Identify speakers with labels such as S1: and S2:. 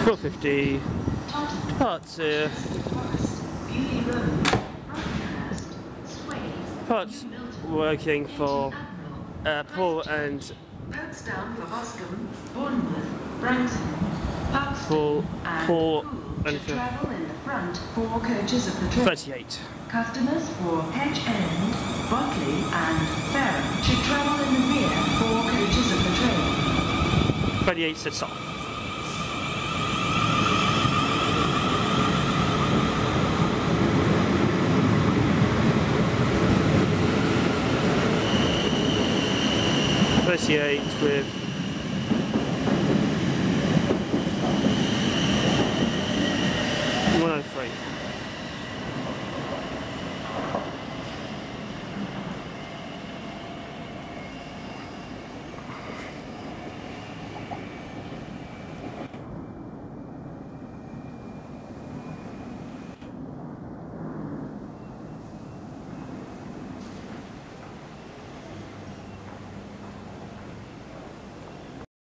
S1: 450. Departure. Parts working for Poole and
S2: Pokesdown for Boscombe, Bournemouth, Branksome, Parkstone,
S1: Poole
S2: and
S1: and
S2: travel in the front 4 coaches of the train.
S1: 38.
S2: Customers for Hedge End, Botley and Fareham should travel in the rear 4 coaches of the train.
S1: 38 sets off. With